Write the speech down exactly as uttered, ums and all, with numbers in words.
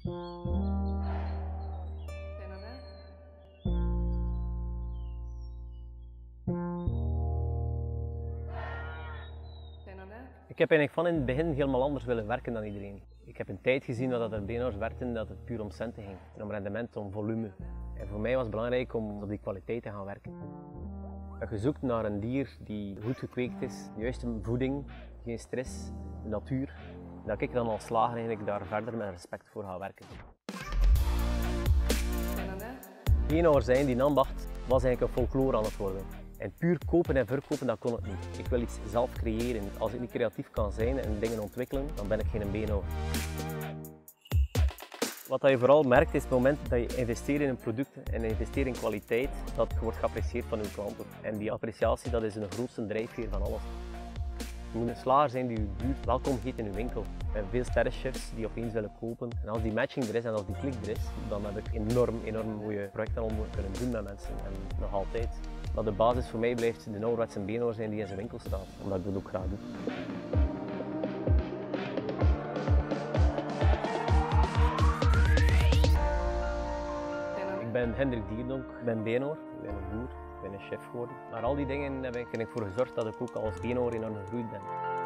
Ik heb eigenlijk van in het begin helemaal anders willen werken dan iedereen. Ik heb een tijd gezien dat er beenhouwers werkten dat het puur om centen ging. En om rendement, om volume. En voor mij was het belangrijk om op die kwaliteit te gaan werken. Je zoekt naar een dier die goed gekweekt is, de juiste voeding, geen stress, de natuur. Dat ik dan als slager eigenlijk daar verder met respect voor ga werken. Beenhouwer zijn, die ambacht, was eigenlijk een folklore aan het worden. En puur kopen en verkopen, dat kon ik niet. Ik wil iets zelf creëren. Als ik niet creatief kan zijn en dingen ontwikkelen, dan ben ik geen beenhouwer. Wat je vooral merkt is het moment dat je investeert in een product en investeert in kwaliteit, dat je wordt geapprecieerd van je klanten. En die appreciatie, dat is de grootste drijfveer van alles. Je moet een slager zijn die je buurt welkom heet in je winkel. En veel sterrenchefs die opeens willen kopen. En als die matching er is en als die klik er is, dan heb ik enorm, enorm mooie projecten al kunnen doen met mensen. En nog altijd. Maar de basis voor mij blijft de ouderwetse beenhouwer zijn die in zijn winkel staat. Omdat ik dat ook graag doe. Ik ben Hendrik Dierdonk, ik ben beenhouwer, ik ben een boer, ik ben een chef geworden. Maar al die dingen heb ik, heb ik voor gezorgd dat ik ook als beenhouwer enorm gegroeid ben.